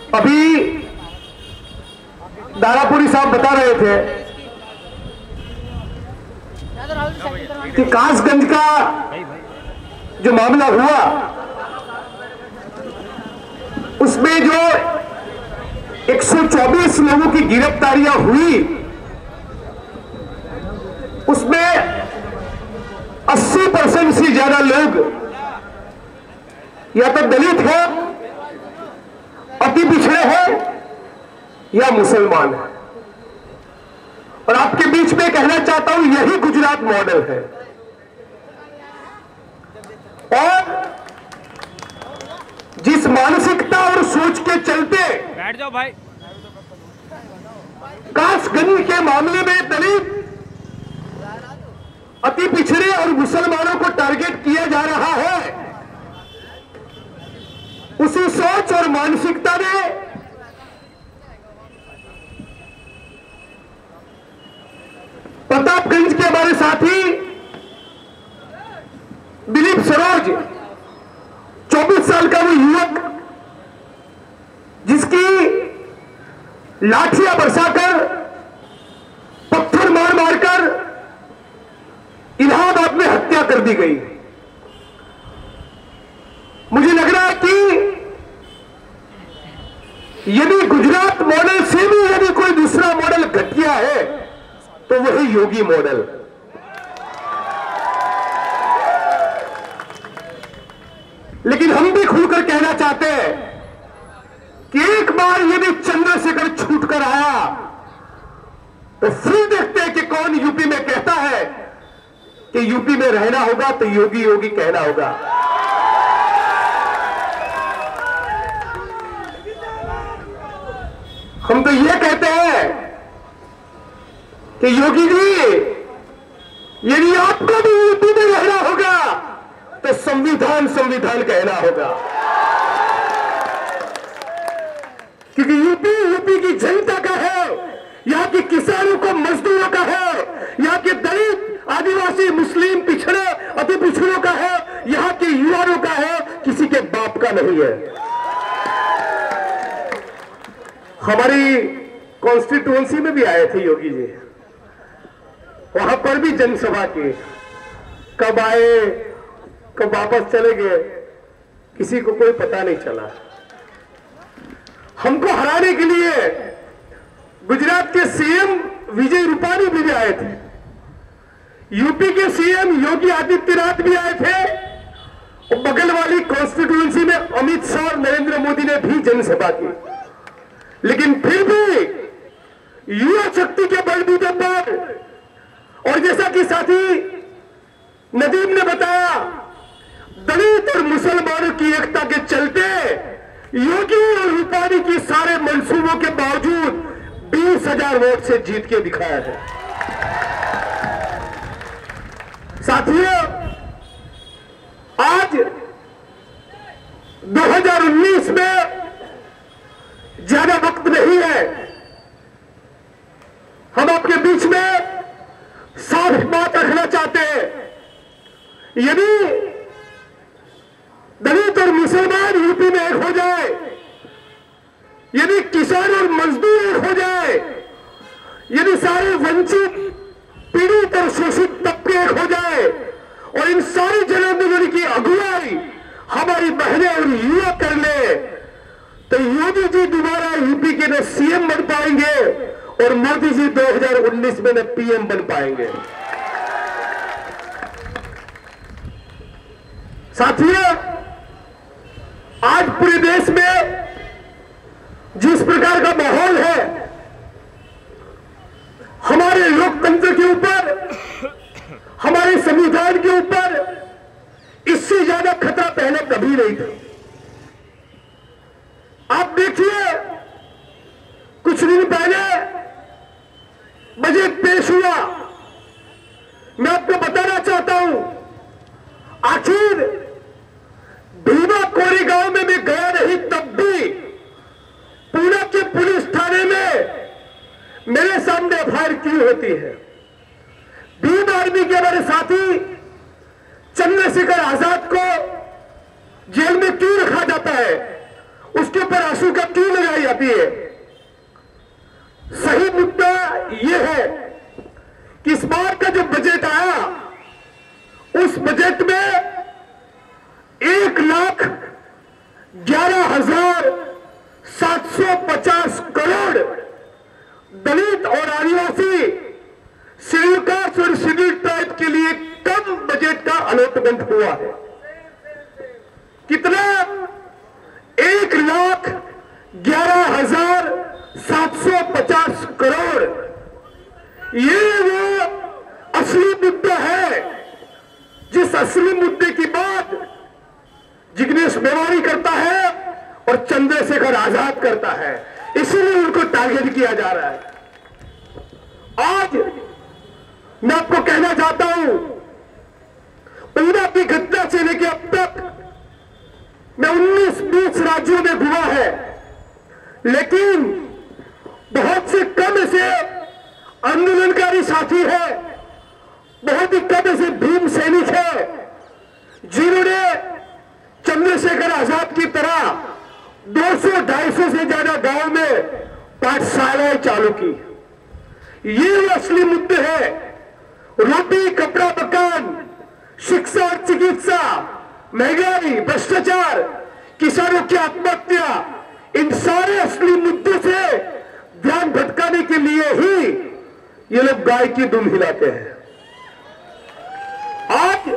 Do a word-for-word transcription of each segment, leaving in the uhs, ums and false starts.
अभी दारापुरी साहब बता रहे थे कि कासगंज का जो मामला हुआ उसमें जो एक सौ चौबीस लोगों की गिरफ्तारियां हुई उसमें अस्सी परसेंट से ज्यादा लोग या तो दलित है, अति पिछड़े हैं या मुसलमान है। और आपके बीच में कहना चाहता हूं यही गुजरात मॉडल है। और जिस मानसिकता और सोच के चलते बैठ जाओ भाई, कासगंज के मामले में दलित, अति पिछड़े और मुसलमानों को टारगेट किया जा रहा है, उसी सोच और मानसिकता ने प्रतापगंज के हमारे साथी दिलीप सरोज, चौबीस साल का वो युवक जिसकी लाठियां बरसाकर, पत्थर मार मारकर इलाहाबाद में हत्या कर दी गई। मुझे लग रहा है कि यदि गुजरात मॉडल से भी यदि कोई दूसरा मॉडल घटिया है तो वही योगी मॉडल। लेकिन हम भी खुलकर कहना चाहते हैं कि एक बार यदि चंद्रशेखर छूट कर आया तो फिर देखते हैं कि कौन यूपी में कहता है कि यूपी में रहना होगा तो योगी योगी कहना होगा। हम तो ये कहते हैं कि योगी जी यदि आपको भी यूपी में रहना होगा तो संविधान संविधान कहना होगा, क्योंकि यूपी यूपी की जनता का है, यहाँ के किसानों को, मजदूरों का है, यहाँ के दलित, आदिवासी, मुस्लिम, पिछड़े, अति पिछड़ों का है, यहाँ के युवाओं का है, किसी के बाप का नहीं है। हमारी कॉन्स्टिट्यूएंसी में भी आए थे योगी जी, वहां पर भी जनसभा की, कब आए कब वापस चले गए किसी को कोई पता नहीं चला। हमको हराने के लिए गुजरात के सीएम विजय रूपानी भी आए थे, यूपी के सीएम योगी आदित्यनाथ भी आए थे, और बगल वाली कॉन्स्टिट्यूएंसी में अमित शाह और नरेंद्र मोदी ने भी जनसभा की। लेकिन फिर भी युवा शक्ति के बलबूते पर, और जैसा कि साथी नदीम ने बताया, दलित और मुसलमानों की एकता के चलते योगी और रूपानी की सारे मंसूबों के बावजूद बीस हजार वोट से जीत के दिखाया है। साथियों, आज दो हज़ार उन्नीस में ज्यादा वक्त नहीं है, हम आपके बीच में साफ बात रखना चाहते हैं। यदि दलित और मुसलमान यूपी में एक हो जाए, यदि किसान और मजदूर एक हो जाए, यदि सारे वंचित, पीड़ित और शोषित तबके एक हो जाए, और इन सारी जनांदोलन की अगुवाई हमारी बहनें और युवा कर ले, तो योगी जी दोबारा यूपी के न सीएम बन पाएंगे और मोदी जी दो हज़ार उन्नीस में न पीएम बन पाएंगे। साथियों, आज पूरे देश में जिस प्रकार का माहौल है, हमारे लोकतंत्र के ऊपर, हमारे संविधान के ऊपर इससे ज्यादा खतरा पहले कभी नहीं था। आप देखिए, कुछ दिन पहले बजट पेश हुआ, मैं आपको बताना चाहता हूं, आखिर भीमा कोरेगांव में मैं गया नहीं, तब भी पुणे के पुलिस थाने में मेरे सामने एफ आई आर क्यों होती है? भीम आर्मी के हमारे साथी चंद्रशेखर आजाद को जेल में क्यों रखा जाता है? उसके ऊपर आंसू का क्यों लगाई जाती है? सही मुद्दा यह है कि इस बार का जो बजट आया, उस बजट में एक लाख ग्यारह हजार सात सौ पचास करोड़ दलित और आदिवासी शेड्यूल कास्ट और शेड्यूल ट्राइब के लिए कम बजट का अलॉटमेंट हुआ है। कितना? एक लाख ग्यारह हजार सात सौ पचास करोड़। ये वो असली मुद्दा है, जिस असली मुद्दे की बात जिग्नेश मेवाणी करता है और चंद्रशेखर आजाद करता है, इसीलिए उनको टारगेट किया जा रहा है। आज मैं आपको कहना चाहता हूं, ऊना की घटना से लेकर अब तक मैं उन्नीस बीस राज्यों में घुमा है, लेकिन बहुत से कम ऐसे आंदोलनकारी साथी है, बहुत ही कम ऐसे भीम सैनिक है जिन्होंने चंद्रशेखर आजाद की तरह दो सौ ढाई सौ से ज्यादा गांव में पाठशालाएं चालू की। ये वो असली मुद्दे हैं। रोटी, कपड़ा, मकान, शिक्षा और चिकित्सा, महंगाई, भ्रष्टाचार, किसानों की आत्महत्या, इन सारे असली मुद्दों से ध्यान भटकाने के लिए ही ये लोग गाय की धुन हिलाते हैं। आज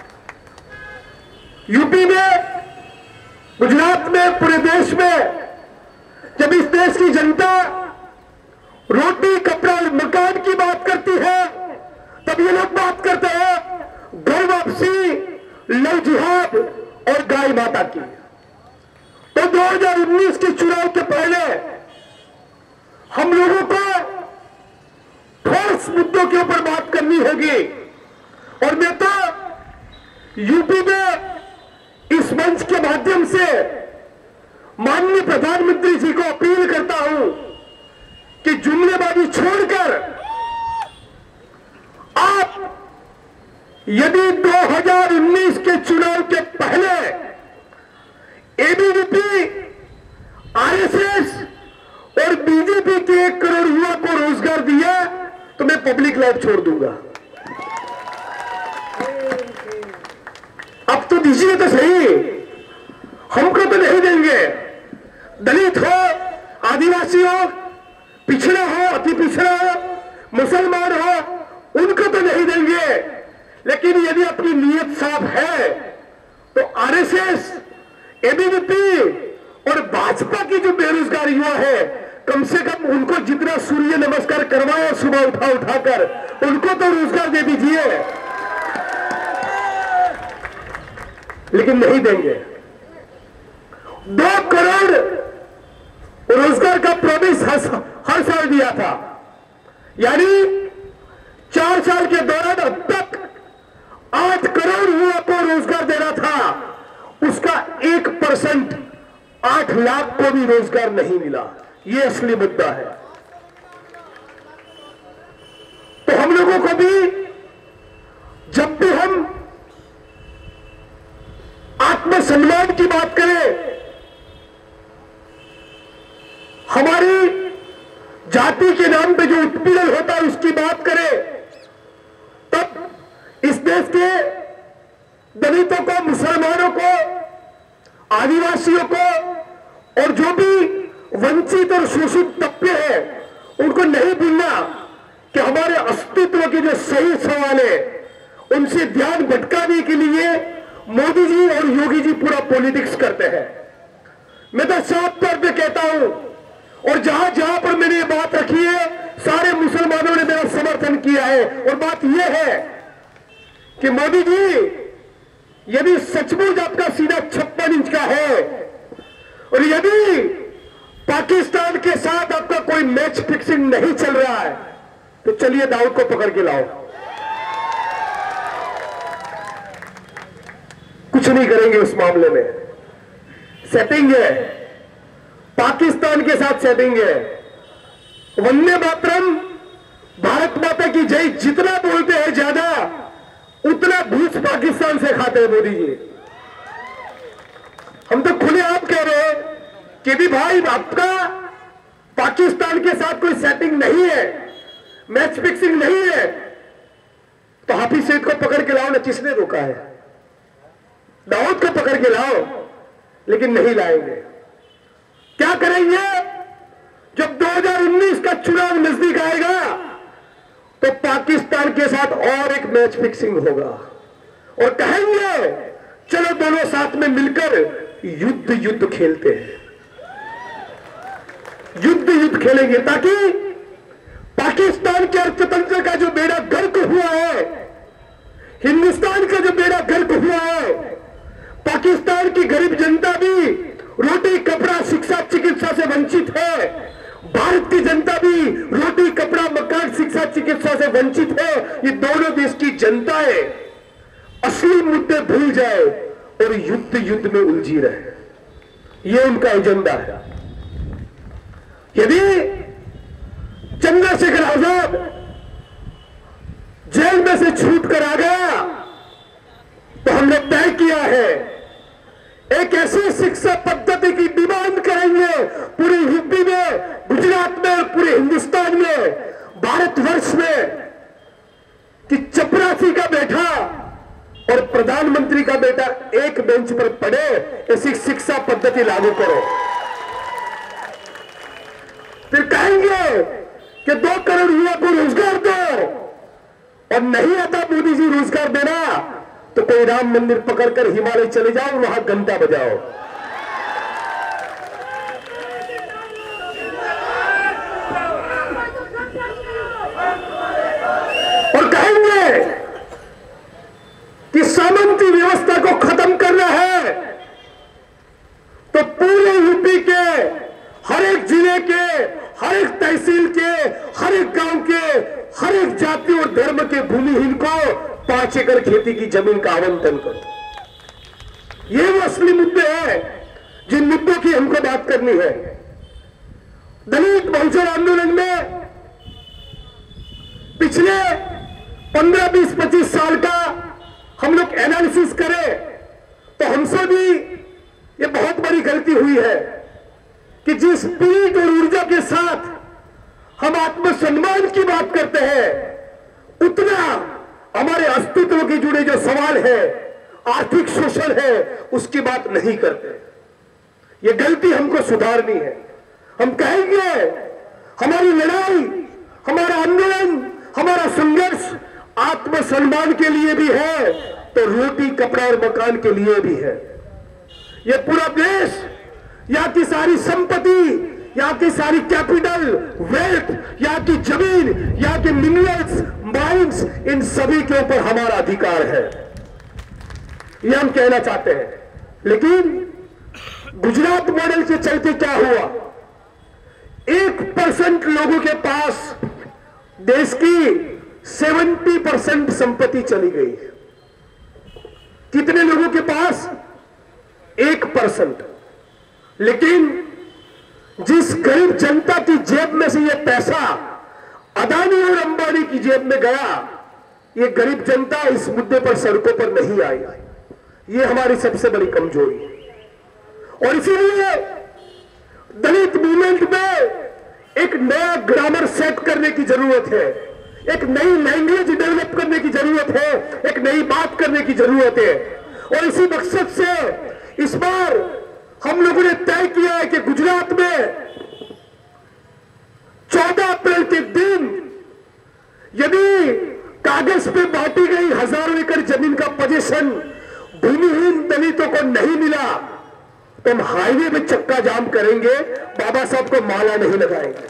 यूपी में, गुजरात में, पूरे देश में जब इस देश की जनता रोटी, कपड़ा और मकान की बात करती है, तब ये लोग बात करते हैं घर वापसी, लव जिहाद और गाय माता की। तो दो हज़ार उन्नीस के चुनाव के पहले हम लोगों को ठोस मुद्दों के ऊपर बात करनी होगी। और मैं तो यूपी में इस मंच के माध्यम से माननीय प्रधानमंत्री जी को अपील करता हूं कि जुमलेबाजी छोड़कर आप यदि दो हज़ार उन्नीस के चुनाव के पहले एबीवीपी, आरएसएस और बीजेपी के एक करोड़ युवा को रोजगार दिया तो मैं पब्लिक लाइफ छोड़ दूंगा। अब तो दीजिए तो सही, हमको तो नहीं देंगे। दलित हो, आदिवासी हो, पिछड़ा हो, अति पिछड़ा हो, मुसलमान हो, उनको तो नहीं देंगे। लेकिन यदि अपनी नीयत साफ है तो आरएसएस, एबीवीपी और भाजपा की जो बेरोजगार युवा है, कम से कम उनको जितना सूर्य नमस्कार करवाया सुबह उठा उठाकर, उनको तो रोजगार दे दीजिए। लेकिन नहीं देंगे। दो करोड़ रोजगार का प्रॉमिस हर साल दिया था, यानी चार साल के दौरान अब तक आठ करोड़ युवा को रोजगार देना था, उसका एक परसेंट आठ लाख को भी रोजगार नहीं मिला। ये असली मुद्दा है। तो हम लोगों को भी, जब भी हम आत्मसम्मान की बात करें, हमारी जाति के नाम पे जो उत्पीड़न होता है उसकी बात करें, तब इस देश के दलितों को, मुसलमानों को, आदिवासियों को और जो भी वंचित और शोषित तबके हैं, उनको नहीं भूलना कि हमारे अस्तित्व के जो सही सवाल है उनसे ध्यान भटकाने के लिए मोदी जी और योगी जी पूरा पॉलिटिक्स करते हैं। मैं तो साफ तौर पे कहता हूं, और जहां जहां पर मैंने ये बात रखी है, सारे मुसलमानों ने मेरा समर्थन किया है। और बात यह है कि मोदी जी, यदि सचमुच आपका सीना छप्पन इंच का है और यदि पाकिस्तान के साथ आपका कोई मैच फिक्सिंग नहीं चल रहा है, तो चलिए दाऊद को पकड़ के लाओ। कुछ नहीं करेंगे उस मामले में। सेटिंग है, पाकिस्तान के साथ सेटिंग है। वंदे मातरम, भारत माता की जय जितना बोलते हैं ज्यादा, उतना भूस पाकिस्तान से खाते हैं मोदी जी। हम तो खुले आप कह रहे हैं कि भी भाई आपका पाकिस्तान के साथ कोई सेटिंग नहीं है, मैच फिक्सिंग नहीं है, तो हाफिज सईद को पकड़ के लाओ ना, किसने रोका है? दाऊद को पकड़ के लाओ, लेकिन नहीं लाएंगे। क्या करेंगे? जब दो हज़ार उन्नीस का चुनाव नजदीक आएगा तो पाकिस्तान के साथ और एक मैच फिक्सिंग होगा और कहेंगे चलो दोनों साथ में मिलकर युद्ध युद्ध खेलते हैं, युद्ध युद्ध खेलेंगे, ताकि पाकिस्तान के अर्थतंत्र का जो बेड़ा गर्क हुआ है, हिंदुस्तान का जो बेड़ा गर्क हुआ है, पाकिस्तान की गरीब जनता भी रोटी कपड़ा शिक्षा चिकित्सा से वंचित है, भारत की जनता भी रोटी कपड़ा मकान शिक्षा चिकित्सा से वंचित है। ये दोनों देश की जनताएं असली मुद्दे भूल जाए और युद्ध युद्ध में उलझी रहे, ये उनका एजेंडा है। यदि चंद्रशेखर आजाद जेल में से छूट कर आ गया तो हमने तय किया है एक ऐसी शिक्षा पद्धति की डिमांड करेंगे पूरे यूपी में, गुजरात में और पूरे हिंदुस्तान में, भारतवर्ष में, कि चपरासी का बेटा और प्रधानमंत्री का बेटा एक बेंच पर पड़े, ऐसी शिक्षा पद्धति लागू करो। फिर कहेंगे कि दो करोड़ युवा को रोजगार दो, और नहीं आता मोदी जी रोजगार देना तो कोई राम मंदिर पकड़कर हिमालय चले जाओ, वहां घंटा बजाओ। और कहेंगे कि सामंती व्यवस्था को खत्म करना है तो पूरे यूपी के हर एक जिले के, हर एक तहसील के, हर एक गांव के, हर एक जाति और धर्म के भूमिहीन को पांच एकड़ खेती की जमीन का आवंटन करो। ये वो असली मुद्दे हैं जिन मुद्दों की हमको बात करनी है। दलित बहुजन आंदोलन में पिछले पंद्रह बीस पच्चीस साल का हम लोग एनालिसिस करें तो हमसे भी ये बहुत बड़ी गलती हुई है कि जिस स्पिरिट और ऊर्जा के साथ हम आत्मसम्मान की बात करते हैं, उतना हमारे अस्तित्व के जुड़े जो सवाल है, आर्थिक शोषण है, उसकी बात नहीं करते। ये गलती हमको सुधारनी है। हम कहेंगे हमारी लड़ाई, हमारा आंदोलन, हमारा संघर्ष आत्मसम्मान के लिए भी है तो रोटी कपड़ा और मकान के लिए भी है। ये पूरा देश, यहाँ की सारी संपत्ति, यहाँ की सारी कैपिटल, वेल्थ, यहाँ की जमीन, यहाँ के मिनरल्स, माइंस, इन सभी के ऊपर हमारा अधिकार है, ये हम कहना चाहते हैं। लेकिन गुजरात मॉडल के चलते क्या हुआ? एक परसेंट लोगों के पास देश की सेवेंटी परसेंट संपत्ति चली गई। कितने लोगों के पास? एक परसेंट। लेकिन जिस गरीब जनता की जेब में से यह पैसा अदानी और अंबानी की जेब में गया, ये गरीब जनता इस मुद्दे पर सड़कों पर नहीं आई। ये हमारी सबसे बड़ी कमजोरी है। और इसीलिए दलित मूवमेंट में एक नया ग्रामर सेट करने की जरूरत है, एक नई लैंग्वेज डेवलप करने की जरूरत है, एक नई बात करने की जरूरत है। और इसी मकसद से इस बार हम लोगों ने तय किया है कि गुजरात में चौदह अप्रैल के दिन यदि कागज पे बांटी गई हजारों एकड़ जमीन का पोजीशन भूमिहीन दलितों को नहीं मिला तो हम हाईवे में चक्का जाम करेंगे, बाबा साहब को माला नहीं लगाएंगे।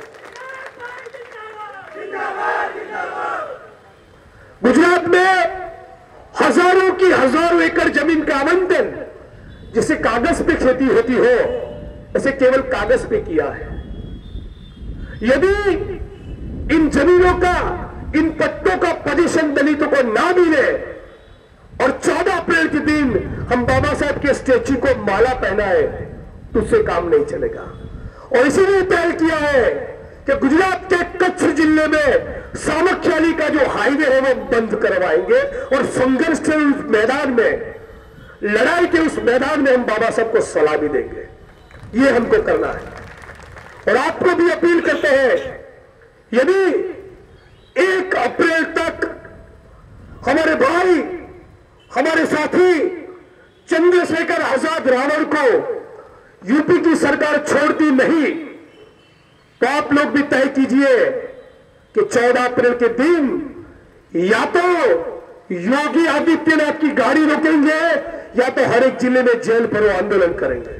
गुजरात में हजारों की हजारों एकड़ जमीन का आवंटन, जिसे कागज पे खेती होती हो, ऐसे केवल कागज पे किया है। यदि इन जमीनों का, इन पट्टों का पोजीशन दलितों को ना मिले और चौदह अप्रैल के दिन हम बाबा साहब के स्टैच्यू को माला पहनाए तो उससे काम नहीं चलेगा। और इसीलिए तय किया है कि गुजरात के कच्छ जिले में सामख्याली का जो हाईवे है वो बंद करवाएंगे और संघर्ष के उस मैदान में, लड़ाई के उस मैदान में हम बाबा साहब को सलामी देंगे। ये हमको करना है। और आपको भी अपील करते हैं, यदि एक अप्रैल तक हमारे भाई, हमारे साथी चंद्रशेखर आजाद रावण को यूपी की सरकार छोड़ती नहीं, तो आप लोग भी तय कीजिए कि चौदह अप्रैल के दिन या तो योगी आदित्यनाथ की गाड़ी रोकेंगे या तो हर एक जिले में जेल भरो आंदोलन करेंगे।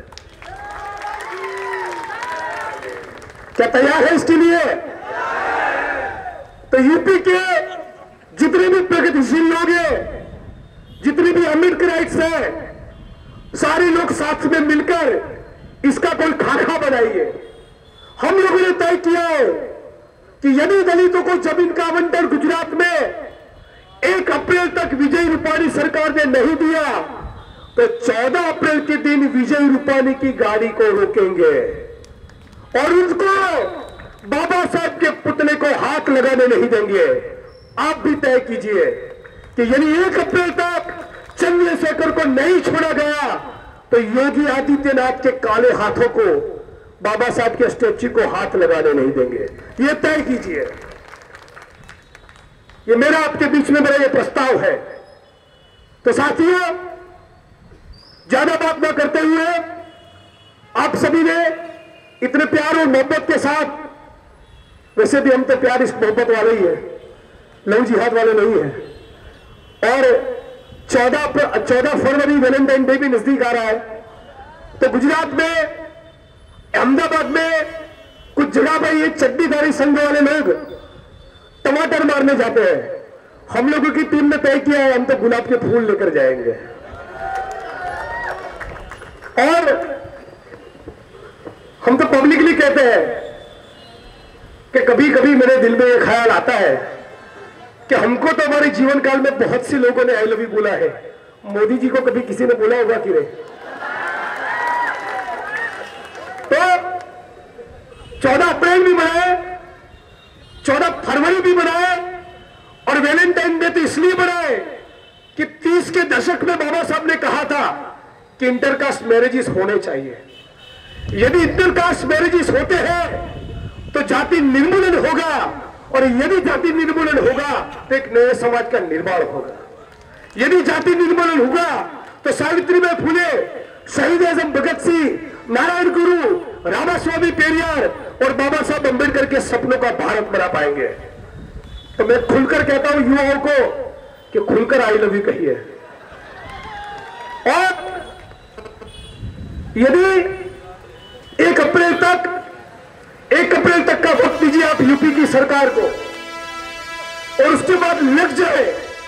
क्या तैयार है इसके लिए? तो यूपी के जितने भी प्रगतिशील लोग हैं, जितने भी अम्बेडकराइट्स हैं, सारे लोग साथ में मिलकर इसका कोई खाका बनाइए। हम लोगों ने तय किया है कि यदि दलितों को जमीन का आवंटन गुजरात में एक अप्रैल तक विजय रूपाणी सरकार ने नहीं दिया, तो चौदह अप्रैल के दिन विजय रूपाणी की गाड़ी को रोकेंगे और उनको बाबा साहब के पुतले को हाथ लगाने नहीं देंगे। आप भी तय कीजिए कि यदि एक अप्रैल तक चंद्रशेखर को नहीं छोड़ा गया तो योगी आदित्यनाथ के काले हाथों को बाबा साहब के स्टैच्यू को हाथ लगाने नहीं देंगे। ये तय कीजिए। ये मेरा आपके बीच में मेरा ये प्रस्ताव है। तो साथियों, ज्यादा बात ना करते हुए, आप सभी ने इतने प्यार और मोहब्बत के साथ, वैसे भी हम तो प्यार इस मोहब्बत वाले ही है, लव जिहाद वाले नहीं है। और चौदह चौदह फरवरी वैलेंटाइन डे भी नजदीक आ रहा है, तो गुजरात में, अहमदाबाद में कुछ जगह पर ये चड्डीधारी संघ वाले लोग टमाटर मारने जाते हैं। हम लोगों की टीम ने तय किया है हम तो गुलाब के फूल लेकर जाएंगे। और हम तो पब्लिकली कहते हैं कि कभी कभी मेरे दिल में यह ख्याल आता है कि हमको तो हमारे जीवन काल में बहुत से लोगों ने आई लव यू बोला है, मोदी जी को कभी किसी ने बोला होगा कि नहीं? तो चौदह अप्रैल भी मनाए, चौदह फरवरी भी मनाए, और वैलेंटाइन डे तो इसलिए मनाए कि तीस के दशक में बाबा साहब ने कहा था कि इंटरकास्ट मैरिजेस होने चाहिए। यदि इंटरकास्ट मैरिजेस होते हैं तो जाति निर्मूलन होगा, और यदि जाति निर्मूलन होगा तो एक नए समाज का निर्माण होगा। यदि जाति निर्मूलन होगा तो सावित्रीबाई फुले, शहीद आजम भगत सिंह, नारायण गुरु, रामास्वामी पेरियार और बाबा साहब अम्बेडकर के सपनों का भारत बना पाएंगे। तो मैं खुलकर कहता हूं युवाओं को कि खुलकर आई लव यू कहिए। और यदि एक अप्रैल तक एक अप्रैल तक का वक्त दीजिए आप यूपी की सरकार को, और उसके बाद लग जाए,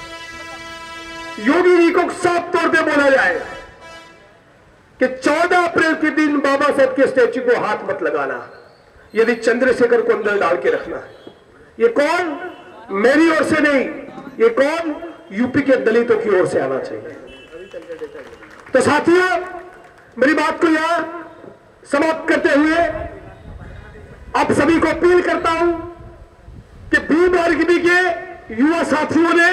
योगी जी को साफ तौर पे बोला जाए कि चौदह अप्रैल के दिन बाबा साहब के स्टैच्यू को हाथ मत लगाना, यदि चंद्रशेखर को अंदर डाल के रखना है। ये कौन? मेरी ओर से नहीं, ये कौन? यूपी के दलितों की ओर से आना चाहिए। तो साथियों, मेरी बात को यहां समाप्त करते हुए आप सभी को अपील करता हूं कि भीम आरएलवी के युवा साथियों ने,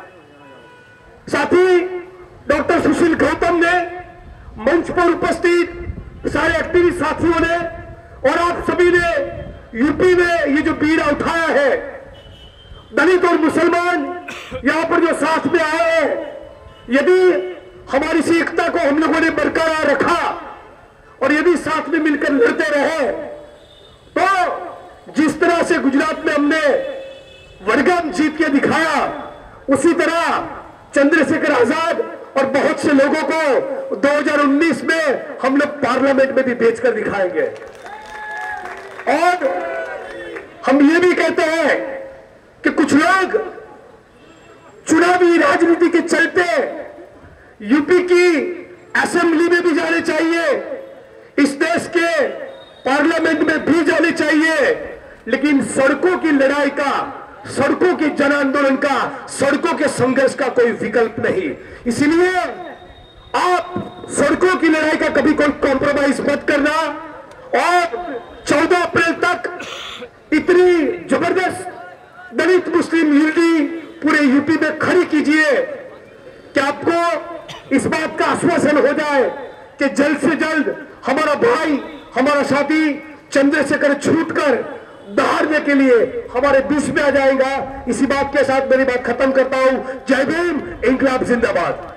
साथी डॉक्टर सुशील गौतम ने, मंच पर उपस्थित सारे एक्टिविस्ट साथियों ने, और आप सभी ने यूपी में ये जो बीड़ा उठाया है, दलित और मुसलमान यहां पर जो साथ में आए हैं, यदि हमारी इस एकता को हम लोगों ने बरकरार रखा और यदि साथ में मिलकर लड़ते रहे, तो जिस तरह से गुजरात में हमने वडगाम जीत के दिखाया, उसी तरह चंद्रशेखर आजाद और बहुत से लोगों को दो हज़ार उन्नीस में हम लोग पार्लियामेंट में भी भेजकर दिखाएंगे। और हम ये भी कहते हैं कि कुछ लोग चुनावी राजनीति के चलते यूपी की असेंबली में भी जाने चाहिए, इस देश के पार्लियामेंट में भी जाने चाहिए, लेकिन सड़कों की लड़ाई का, सड़कों के जन आंदोलन का, सड़कों के संघर्ष का कोई विकल्प नहीं। इसलिए आप सड़कों की लड़ाई का कभी कोई कॉम्प्रोमाइज मत करना, और चौदह अप्रैल तक इतनी जबरदस्त दलित मुस्लिम यूनिटी पूरे यूपी में खड़ी कीजिए कि आपको इस बात का आश्वासन हो जाए कि जल्द से जल्द हमारा भाई, हमारा साथी चंद्रशेखर छूटकर दहाड़ने के लिए हमारे बीच में आ जाएगा। इसी बात के साथ मेरी बात खत्म करता हूं। जय भीम, इंकलाब जिंदाबाद।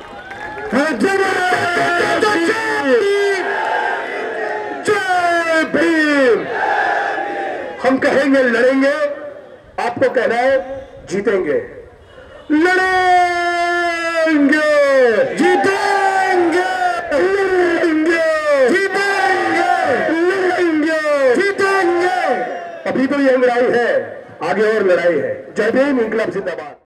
जय भीम। हम कहेंगे लड़ेंगे, आपको कहना है जीतेंगे। लड़ेंगे, जीतेंगे, लड़ेंगे, जीतेंगे, लड़ेंगे, जीतेंगे। अभी तो ये लड़ाई है, आगे और लड़ाई है। जय भीम, इंकलाब जिंदाबाद।